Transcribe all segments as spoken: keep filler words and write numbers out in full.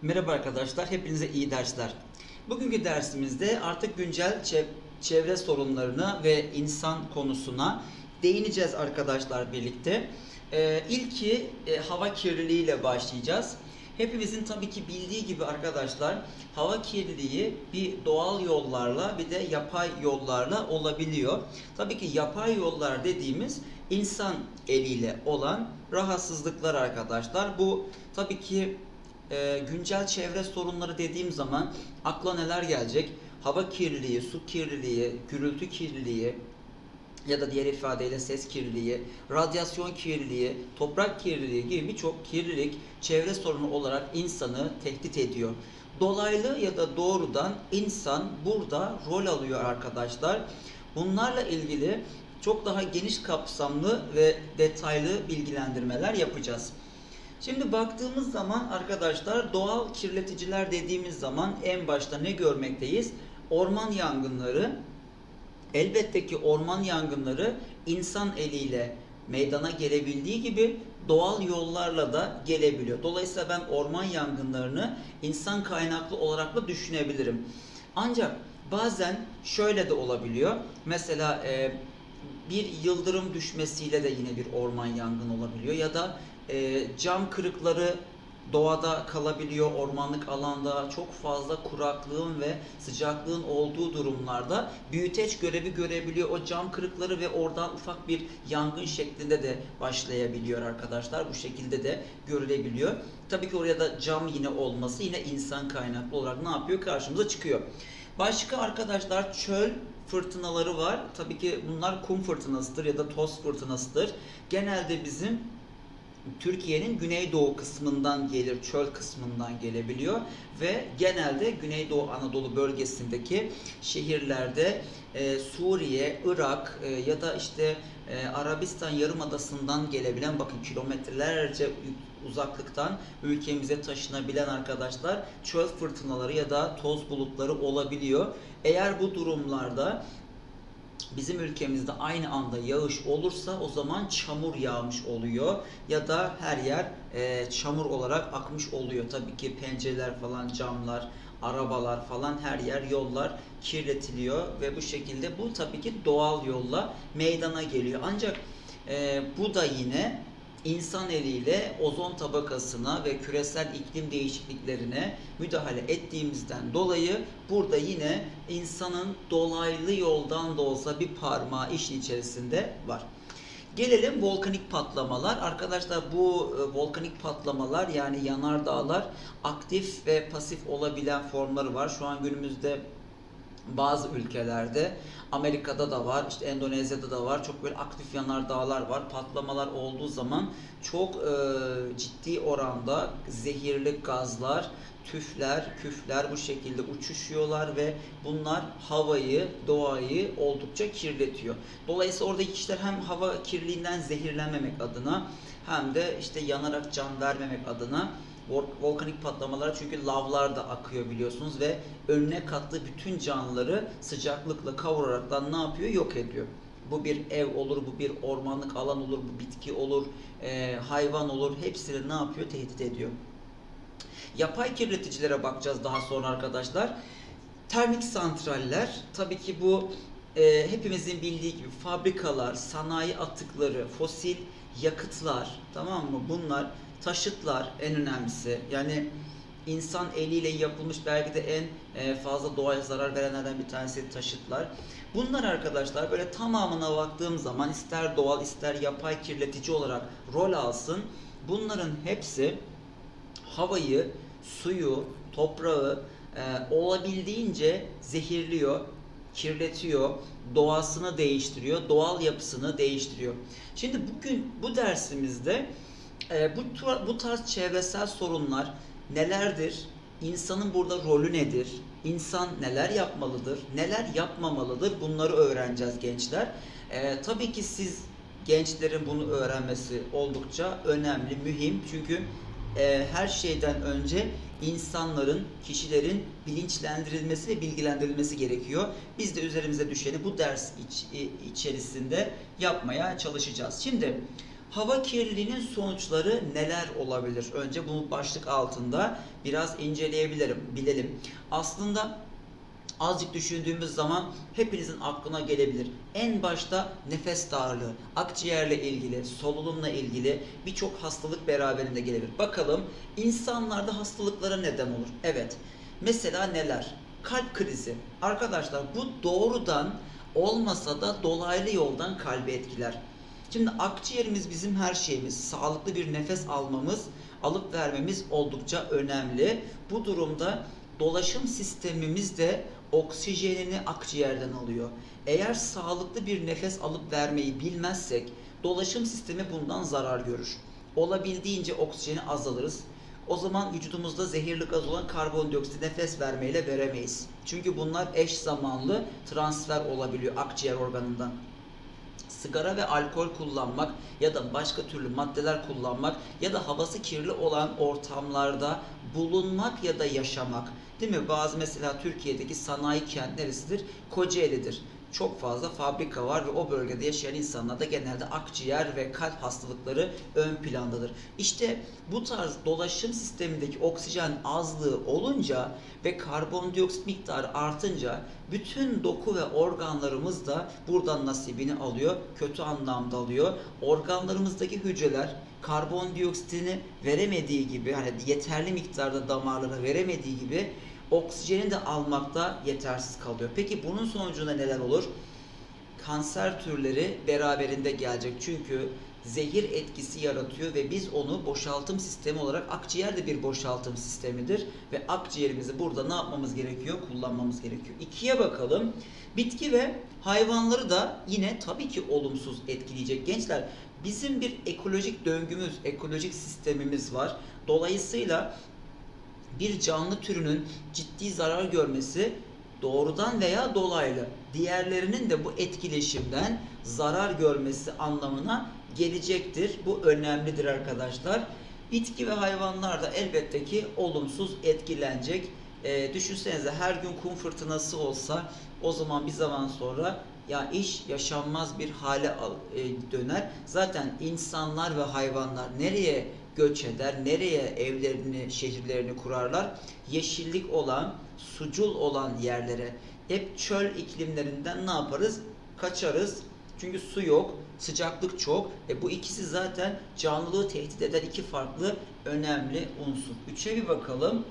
Merhaba arkadaşlar, hepinize iyi dersler. Bugünkü dersimizde artık güncel çevre sorunlarına ve insan konusuna değineceğiz arkadaşlar birlikte. Ee, ilki e, hava kirliliği ile başlayacağız. Hepimizin tabii ki bildiği gibi arkadaşlar, hava kirliliği bir doğal yollarla bir de yapay yollarla olabiliyor. Tabii ki yapay yollar dediğimiz insan eliyle olan rahatsızlıklar arkadaşlar. Bu tabii ki e, güncel çevre sorunları dediğim zaman akla neler gelecek? Hava kirliliği, su kirliliği, gürültü kirliliği ya da diğer ifadeyle ses kirliliği, radyasyon kirliliği, toprak kirliliği gibi birçok kirlilik çevre sorunu olarak insanı tehdit ediyor. Dolaylı ya da doğrudan insan burada rol alıyor arkadaşlar. Bunlarla ilgili çok daha geniş kapsamlı ve detaylı bilgilendirmeler yapacağız. Şimdi baktığımız zaman arkadaşlar, doğal kirleticiler dediğimiz zaman en başta ne görmekteyiz? Orman yangınları. Elbette ki orman yangınları insan eliyle meydana gelebildiği gibi doğal yollarla da gelebiliyor. Dolayısıyla ben orman yangınlarını insan kaynaklı olarak da düşünebilirim. Ancak bazen şöyle de olabiliyor. Mesela e, bir yıldırım düşmesiyle de yine bir orman yangını olabiliyor. Ya da e, cam kırıkları doğada kalabiliyor, ormanlık alanda çok fazla kuraklığın ve sıcaklığın olduğu durumlarda büyüteç görevi görebiliyor. O cam kırıkları ve oradan ufak bir yangın şeklinde de başlayabiliyor arkadaşlar. Bu şekilde de görülebiliyor. Tabii ki oraya da cam yine olması yine insan kaynaklı olarak ne yapıyor? Karşımıza çıkıyor. Başka arkadaşlar çöl fırtınaları var. Tabii ki bunlar kum fırtınasıdır ya da toz fırtınasıdır. Genelde bizim Türkiye'nin güneydoğu kısmından gelir, çöl kısmından gelebiliyor ve genelde Güneydoğu Anadolu bölgesindeki şehirlerde e, Suriye, Irak e, ya da işte e, Arabistan Yarımadası'ndan gelebilen, bakın kilometrelerce uzaklıktan ülkemize taşınabilen arkadaşlar çöl fırtınaları ya da toz bulutları olabiliyor. Eğer bu durumlarda bizim ülkemizde aynı anda yağış olursa o zaman çamur yağmış oluyor ya da her yer e, çamur olarak akmış oluyor. Tabii ki pencereler falan, camlar, arabalar falan, her yer, yollar kirletiliyor ve bu şekilde bu tabii ki doğal yolla meydana geliyor. Ancak e, bu da yine insan eliyle ozon tabakasına ve küresel iklim değişikliklerine müdahale ettiğimizden dolayı burada yine insanın dolaylı yoldan da olsa bir parmağı işin içerisinde var. Gelelim volkanik patlamalar. Arkadaşlar bu e, volkanik patlamalar, yani yanardağlar, aktif ve pasif olabilen formları var. Şu an günümüzde bazı ülkelerde, Amerika'da da var, işte Endonezya'da da var. Çok böyle aktif yanardağlar var. Patlamalar olduğu zaman çok e, ciddi oranda zehirli gazlar, tüfler, küfler bu şekilde uçuşuyorlar ve bunlar havayı, doğayı oldukça kirletiyor. Dolayısıyla oradaki kişiler hem hava kirliliğinden zehirlenmemek adına hem de işte yanarak can vermemek adına, volkanik patlamalar çünkü lavlar da akıyor biliyorsunuz ve önüne kattığı bütün canlıları sıcaklıkla kavuraraktan ne yapıyor? Yok ediyor. Bu bir ev olur, bu bir ormanlık alan olur, bu bitki olur, e, hayvan olur, hepsini ne yapıyor? Tehdit ediyor. Yapay kirleticilere bakacağız daha sonra arkadaşlar. Termik santraller, tabii ki bu e, hepimizin bildiği gibi fabrikalar, sanayi atıkları, fosil yakıtlar, tamam mı? Bunlar, taşıtlar en önemlisi. Yani insan eliyle yapılmış belki de en e, fazla doğaya zarar verenlerden bir tanesi taşıtlar. Bunlar arkadaşlar böyle tamamına baktığım zaman ister doğal ister yapay kirletici olarak rol alsın. Bunların hepsi havayı, suyu, toprağı e, olabildiğince zehirliyor, kirletiyor, doğasını değiştiriyor, doğal yapısını değiştiriyor. Şimdi bugün bu dersimizde e, bu, bu tarz çevresel sorunlar nelerdir? İnsanın burada rolü nedir? İnsan neler yapmalıdır? Neler yapmamalıdır? Bunları öğreneceğiz gençler. E, tabii ki siz gençlerin bunu öğrenmesi oldukça önemli, mühim. Çünkü e, her şeyden önce insanların, kişilerin bilinçlendirilmesi ve bilgilendirilmesi gerekiyor. Biz de üzerimize düşeni bu ders iç, içerisinde yapmaya çalışacağız. Şimdi hava kirliliğinin sonuçları neler olabilir? Önce bu başlık altında biraz inceleyebilirim, bilelim. Aslında azıcık düşündüğümüz zaman hepinizin aklına gelebilir. En başta nefes darlığı, akciğerle ilgili, solunumla ilgili birçok hastalık beraberinde gelebilir. Bakalım insanlarda hastalıklara neden olur. Evet. Mesela neler? Kalp krizi. Arkadaşlar bu doğrudan olmasa da dolaylı yoldan kalbi etkiler. Şimdi akciğerimiz bizim her şeyimiz. Sağlıklı bir nefes almamız, alıp vermemiz oldukça önemli. Bu durumda dolaşım sistemimiz de oksijenini akciğerden alıyor. Eğer sağlıklı bir nefes alıp vermeyi bilmezsek dolaşım sistemi bundan zarar görür. Olabildiğince oksijeni azalırız. O zaman vücudumuzda zehirli gaz olan karbondioksit nefes vermeyle veremeyiz. Çünkü bunlar eş zamanlı transfer olabiliyor akciğer organından. Sigara ve alkol kullanmak ya da başka türlü maddeler kullanmak ya da havası kirli olan ortamlarda bulunmak ya da yaşamak. Değil mi? Bazı mesela Türkiye'deki sanayi kent neresidir? Kocaeli'dir. Çok fazla fabrika var ve o bölgede yaşayan insanlarda genelde akciğer ve kalp hastalıkları ön plandadır. İşte bu tarz dolaşım sistemindeki oksijen azlığı olunca ve karbondioksit miktarı artınca bütün doku ve organlarımız da buradan nasibini alıyor. Kötü anlamda alıyor. Organlarımızdaki hücreler karbondioksitini veremediği gibi, hani yeterli miktarda damarlara veremediği gibi oksijeni de almakta yetersiz kalıyor. Peki bunun sonucunda neler olur? Kanser türleri beraberinde gelecek. Çünkü zehir etkisi yaratıyor ve biz onu boşaltım sistemi olarak, akciğer de bir boşaltım sistemidir ve akciğerimizi burada ne yapmamız gerekiyor? Kullanmamız gerekiyor. İkiye bakalım. Bitki ve hayvanları da yine tabii ki olumsuz etkileyecek. Gençler, bizim bir ekolojik döngümüz, ekolojik sistemimiz var. Dolayısıyla bir canlı türünün ciddi zarar görmesi doğrudan veya dolaylı diğerlerinin de bu etkileşimden zarar görmesi anlamına gelecektir. Bu önemlidir arkadaşlar. Bitki ve hayvanlar da elbette ki olumsuz etkilenecek. E, düşünsenize her gün kum fırtınası olsa o zaman bir zaman sonra ya iş yaşanmaz bir hale e, döner. Zaten insanlar ve hayvanlar nereye göç eder, nereye evlerini, şehirlerini kurarlar? Yeşillik olan, sucul olan yerlere. Hep çöl iklimlerinden ne yaparız? Kaçarız. Çünkü su yok, sıcaklık çok. E bu ikisi zaten canlılığı tehdit eden iki farklı önemli unsur. Üçe bir bakalım.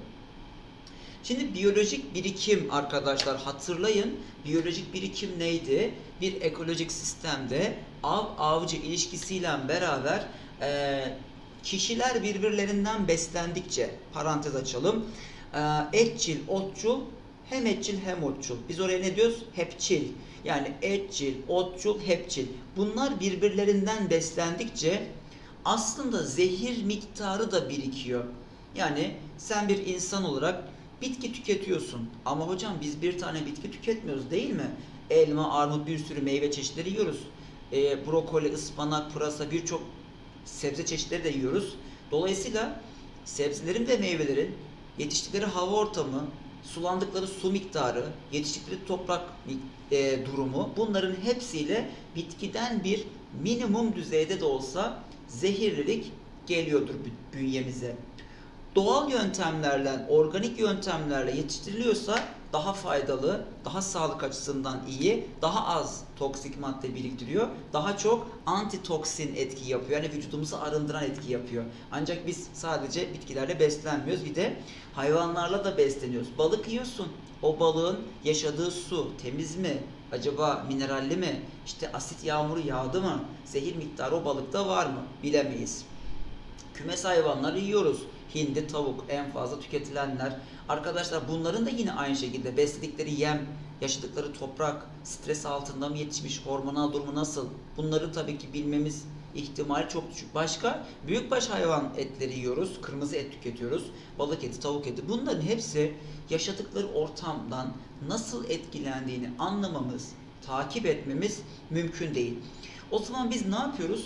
Şimdi biyolojik birikim arkadaşlar, hatırlayın, biyolojik birikim neydi? Bir ekolojik sistemde av-avcı ilişkisiyle beraber e, kişiler birbirlerinden beslendikçe, parantez açalım, e, etçil, otçul, hem etçil hem otçul. Biz oraya ne diyoruz? Hepçil. Yani etçil, otçul, hepçil. Bunlar birbirlerinden beslendikçe aslında zehir miktarı da birikiyor. Yani sen bir insan olarak bitki tüketiyorsun. Ama hocam biz bir tane bitki tüketmiyoruz değil mi? Elma, armut, bir sürü meyve çeşitleri yiyoruz. E, brokoli, ıspanak, pırasa, birçok sebze çeşitleri de yiyoruz. Dolayısıyla sebzelerin ve meyvelerin yetiştikleri hava ortamı, sulandıkları su miktarı, yetiştikleri toprak e, durumu, bunların hepsiyle bitkiden bir minimum düzeyde de olsa zehirlilik geliyordur bünyemize. Doğal yöntemlerle, organik yöntemlerle yetiştiriliyorsa daha faydalı, daha sağlık açısından iyi, daha az toksik madde biriktiriyor, daha çok antitoksin etki yapıyor. Yani vücudumuzu arındıran etki yapıyor. Ancak biz sadece bitkilerle beslenmiyoruz, bir de hayvanlarla da besleniyoruz. Balık yiyorsun, o balığın yaşadığı su temiz mi? Acaba mineralli mi? İşte asit yağmuru yağdı mı? Zehir miktarı o balıkta var mı? Bilemeyiz. Kümes hayvanları yiyoruz. Hindi, tavuk en fazla tüketilenler. Arkadaşlar bunların da yine aynı şekilde besledikleri yem, yaşadıkları toprak, stres altında mı yetişmiş, hormonal durumu nasıl? Bunları tabii ki bilmemiz ihtimali çok düşük. Başka büyükbaş hayvan etleri yiyoruz, kırmızı et tüketiyoruz, balık eti, tavuk eti. Bunların hepsi yaşadıkları ortamdan nasıl etkilendiğini anlamamız, takip etmemiz mümkün değil. O zaman biz ne yapıyoruz?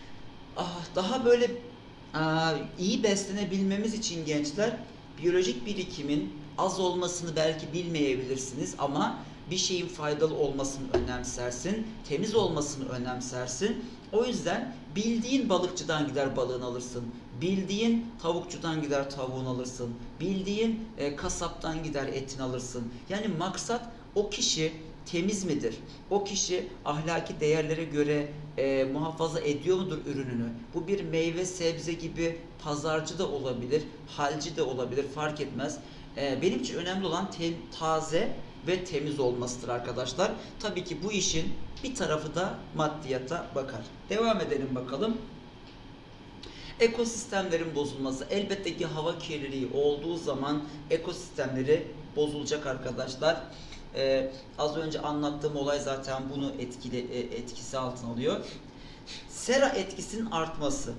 Ah, daha böyle iyi beslenebilmemiz için gençler, biyolojik birikimin az olmasını belki bilmeyebilirsiniz ama Bir şeyin faydalı olmasını önemsersin, temiz olmasını önemsersin. O yüzden bildiğin balıkçıdan gider balığını alırsın. Bildiğin tavukçudan gider tavuğunu alırsın. Bildiğin e, kasaptan gider etini alırsın. Yani maksat o kişi temiz midir? O kişi ahlaki değerlere göre e, muhafaza ediyor mudur ürününü? Bu bir meyve sebze gibi pazarcı da olabilir, halci de olabilir, fark etmez. E, benim için önemli olan tem, taze ve temiz olmasıdır arkadaşlar. Tabii ki bu işin bir tarafı da maddiyata bakar. Devam edelim bakalım. Ekosistemlerin bozulması. Elbette ki hava kirliliği olduğu zaman ekosistemleri bozulacak arkadaşlar. Ee, az önce anlattığım olay zaten bunu etkili, etkisi altına alıyor. Sera etkisinin artması.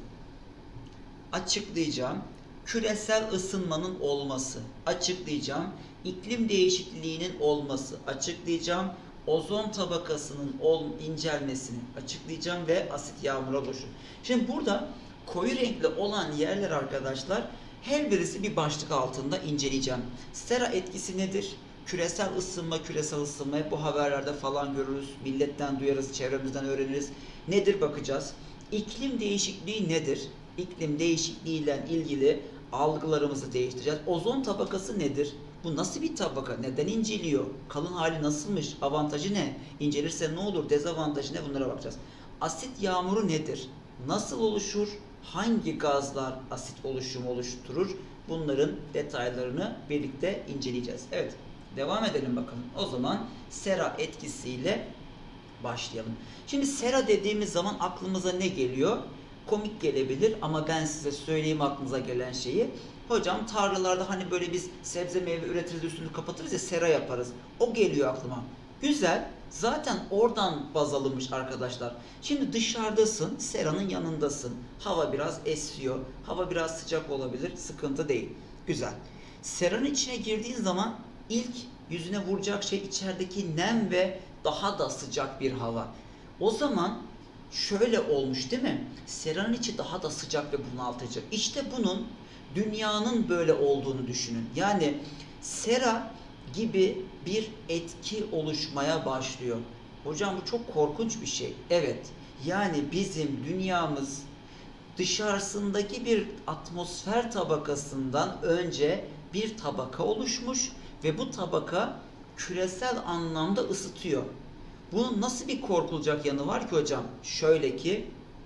Açıklayacağım. Küresel ısınmanın olması. Açıklayacağım. İklim değişikliğinin olması. Açıklayacağım. Ozon tabakasının ol, incelmesini açıklayacağım ve asit yağmur oluşu. Şimdi burada koyu renkli olan yerler arkadaşlar, her birisi bir başlık altında inceleyeceğim. Sera etkisi nedir? Küresel ısınma, küresel ısınma hep bu haberlerde falan görürüz. Milletten duyarız, çevremizden öğreniriz. Nedir bakacağız. İklim değişikliği nedir? İklim değişikliği ile ilgili algılarımızı değiştireceğiz. Ozon tabakası nedir? Bu nasıl bir tabaka? Neden inceliyor? Kalın hali nasılmış? Avantajı ne? İncelirse ne olur? Dezavantajı ne? Bunlara bakacağız. Asit yağmuru nedir? Nasıl oluşur? Hangi gazlar asit oluşumu oluşturur? Bunların detaylarını birlikte inceleyeceğiz. Evet, devam edelim bakalım. O zaman sera etkisiyle başlayalım. Şimdi sera dediğimiz zaman aklımıza ne geliyor? Komik gelebilir ama ben size söyleyeyim aklınıza gelen şeyi. Hocam tarlalarda hani böyle biz sebze meyve üretiriz, üstünü kapatırız ya, sera yaparız. O geliyor aklıma. Güzel. Zaten oradan baz alınmış arkadaşlar. Şimdi dışarıdasın, seranın yanındasın. Hava biraz esiyor. Hava biraz sıcak olabilir. Sıkıntı değil. Güzel. Seranın içine girdiğin zaman ilk yüzüne vuracak şey içerideki nem ve daha da sıcak bir hava. O zaman şöyle olmuş değil mi? Seranın içi daha da sıcak ve bunaltıcı. İşte bunun dünyanın böyle olduğunu düşünün. Yani sera gibi bir etki oluşmaya başlıyor. Hocam bu çok korkunç bir şey. Evet. Yani bizim dünyamız dışarısındaki bir atmosfer tabakasından önce bir tabaka oluşmuş ve bu tabaka küresel anlamda ısıtıyor. Bunun nasıl bir korkulacak yanı var ki hocam? Şöyle ki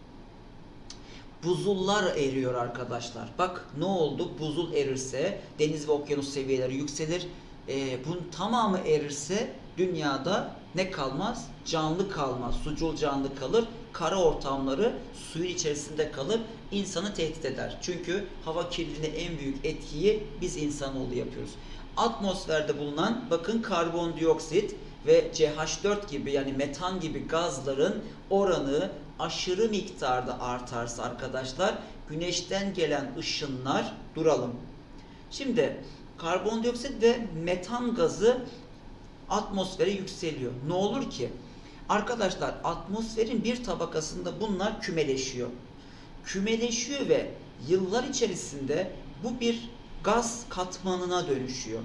buzullar eriyor arkadaşlar. Bak ne oldu? Buzul erirse deniz ve okyanus seviyeleri yükselir. E, bunun tamamı erirse dünyada ne kalmaz? Canlı kalmaz. Sucul canlı kalır. Kara ortamları suyun içerisinde kalır. İnsanı tehdit eder. Çünkü hava kirliliğine en büyük etkiyi biz insanoğlu yapıyoruz. Atmosferde bulunan bakın karbondioksit ve C H dört gibi yani metan gibi gazların oranı aşırı miktarda artarsa arkadaşlar güneşten gelen ışınlar duralım. Şimdi karbondioksit ve metan gazı atmosfere yükseliyor. Ne olur ki? Arkadaşlar atmosferin bir tabakasında bunlar kümeleşiyor. Kümeleşiyor ve yıllar içerisinde bu bir gaz katmanına dönüşüyor.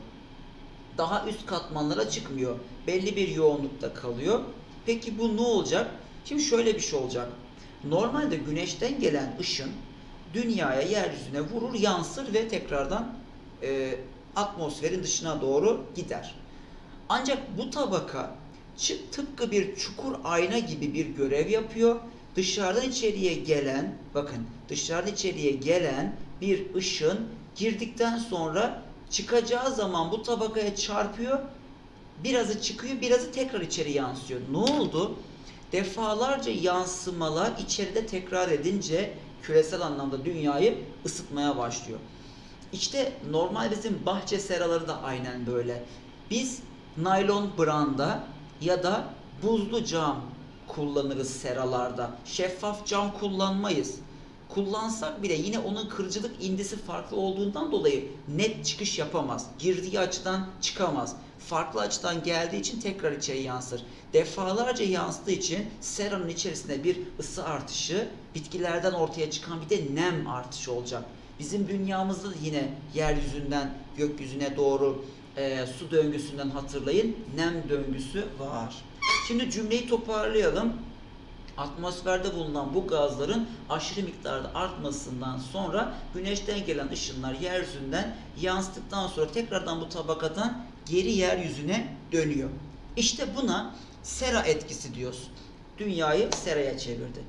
Daha üst katmanlara çıkmıyor. Belli bir yoğunlukta kalıyor. Peki bu ne olacak? Şimdi şöyle bir şey olacak. Normalde güneşten gelen ışın dünyaya, yeryüzüne vurur, yansır ve tekrardan e, atmosferin dışına doğru gider. Ancak bu tabaka tıpkı bir çukur ayna gibi bir görev yapıyor. Dışarıdan içeriye gelen, bakın dışarıdan içeriye gelen bir ışın girdikten sonra çıkacağı zaman bu tabakaya çarpıyor. Birazı çıkıyor, birazı tekrar içeri yansıyor. Ne oldu? Defalarca yansımalar içeride tekrar edince küresel anlamda dünyayı ısıtmaya başlıyor. İşte normal bizim bahçe seraları da aynen böyle. Biz naylon branda ya da buzlu cam kullanırız seralarda. Şeffaf cam kullanmayız. Kullansak bile yine onun kırıcılık indisi farklı olduğundan dolayı net çıkış yapamaz. Girdiği açıdan çıkamaz. Farklı açıdan geldiği için tekrar içeri yansır. Defalarca yansıdığı için seranın içerisinde bir ısı artışı, bitkilerden ortaya çıkan bir de nem artışı olacak. Bizim dünyamızda da yine yeryüzünden gökyüzüne doğru e, su döngüsünden hatırlayın, nem döngüsü var. Şimdi cümleyi toparlayalım. Atmosferde bulunan bu gazların aşırı miktarda artmasından sonra güneşten gelen ışınlar yeryüzünden yansıttıktan sonra tekrardan bu tabakadan geri yeryüzüne dönüyor. İşte buna sera etkisi diyoruz. Dünyayı seraya çevirdi.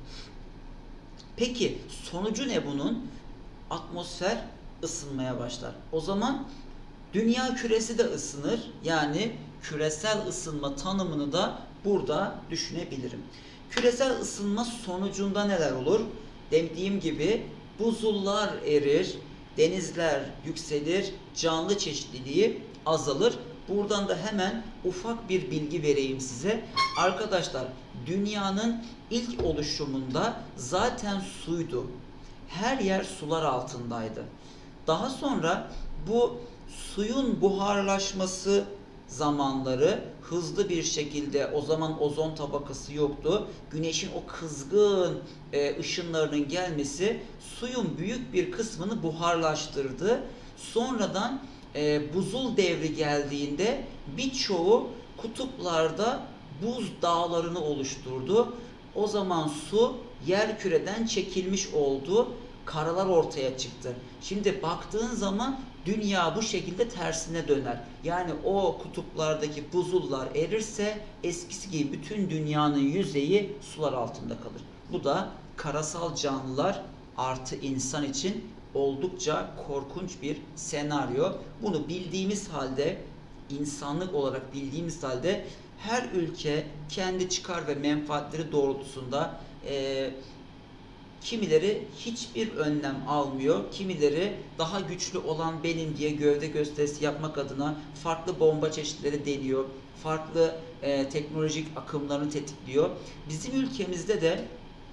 Peki sonucu ne bunun? Atmosfer ısınmaya başlar. O zaman dünya küresi de ısınır. Yani küresel ısınma tanımını da burada düşünebilirim. Küresel ısınma sonucunda neler olur? Dediğim gibi buzullar erir, denizler yükselir, canlı çeşitliliği azalır. Buradan da hemen ufak bir bilgi vereyim size. Arkadaşlar, dünyanın ilk oluşumunda zaten suydu. Her yer sular altındaydı. Daha sonra bu suyun buharlaşması zamanları hızlı bir şekilde, o zaman ozon tabakası yoktu. Güneşin o kızgın e, ışınlarının gelmesi suyun büyük bir kısmını buharlaştırdı. Sonradan e, buzul devri geldiğinde birçoğu kutuplarda buz dağlarını oluşturdu. O zaman su yerküreden çekilmiş oldu. Karalar ortaya çıktı. Şimdi baktığın zaman dünya bu şekilde tersine döner. Yani o kutuplardaki buzullar erirse eskisi gibi bütün dünyanın yüzeyi sular altında kalır. Bu da karasal canlılar artı insan için oldukça korkunç bir senaryo. Bunu bildiğimiz halde, insanlık olarak bildiğimiz halde her ülke kendi çıkar ve menfaatleri doğrultusunda e, kimileri hiçbir önlem almıyor, kimileri daha güçlü olan benim diye gövde gösterisi yapmak adına farklı bomba çeşitleri deniyor, farklı e, teknolojik akımlarını tetikliyor. Bizim ülkemizde de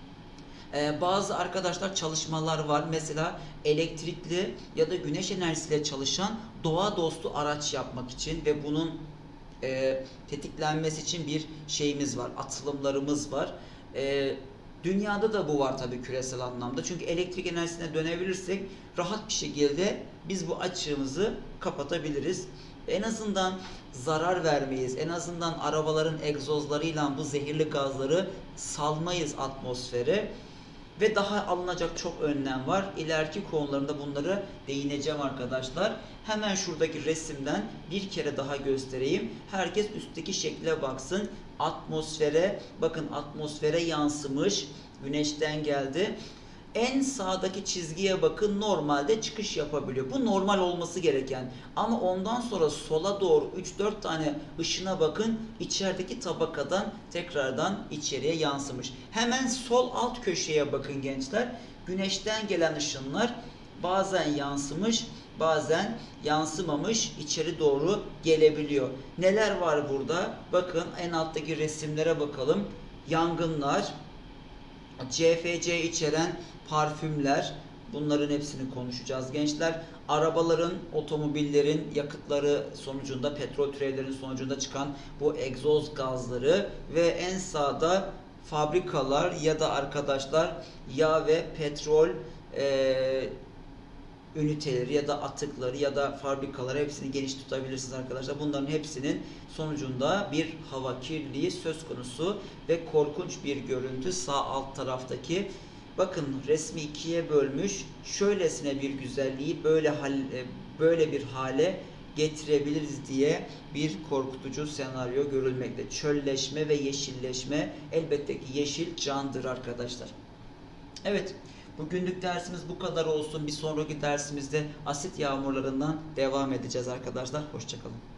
e, bazı arkadaşlar çalışmalar var. Mesela elektrikli ya da güneş enerjisiyle çalışan doğa dostu araç yapmak için ve bunun e, tetiklenmesi için bir şeyimiz var, atılımlarımız var. E, Dünyada da bu var tabii küresel anlamda. Çünkü elektrik enerjisine dönebilirsek rahat bir şekilde biz bu açığımızı kapatabiliriz. En azından zarar vermeyiz. En azından arabaların egzozlarıyla bu zehirli gazları salmayız atmosfere. Ve daha alınacak çok önlem var. İleriki konularında bunları değineceğim arkadaşlar. Hemen şuradaki resimden bir kere daha göstereyim. Herkes üstteki şekle baksın. Atmosfere, bakın atmosfere yansımış. Güneşten geldi. En sağdaki çizgiye bakın, normalde çıkış yapabiliyor. Bu normal olması gereken. Ama ondan sonra sola doğru üç dört tane ışına bakın. İçerideki tabakadan tekrardan içeriye yansımış. Hemen sol alt köşeye bakın gençler. Güneşten gelen ışınlar bazen yansımış, bazen yansımamış, içeri doğru gelebiliyor. Neler var burada? Bakın en alttaki resimlere bakalım. Yangınlar, C F C içeren parfümler, bunların hepsini konuşacağız gençler. Arabaların, otomobillerin yakıtları sonucunda, petrol türevlerinin sonucunda çıkan bu egzoz gazları ve en sağda fabrikalar ya da arkadaşlar yağ ve petrol e, üniteleri ya da atıkları ya da fabrikaları, hepsini geniş tutabilirsiniz arkadaşlar. Bunların hepsinin sonucunda bir hava kirliliği söz konusu ve korkunç bir görüntü sağ alt taraftaki. Bakın resmi ikiye bölmüş. Şöylesine bir güzelliği böyle hal, böyle bir hale getirebiliriz diye bir korkutucu senaryo görülmekte. Çölleşme ve yeşilleşme, elbette ki yeşil candır arkadaşlar. Evet. Bugünlük dersimiz bu kadar olsun. Bir sonraki dersimizde asit yağmurlarından devam edeceğiz arkadaşlar. Hoşça kalın.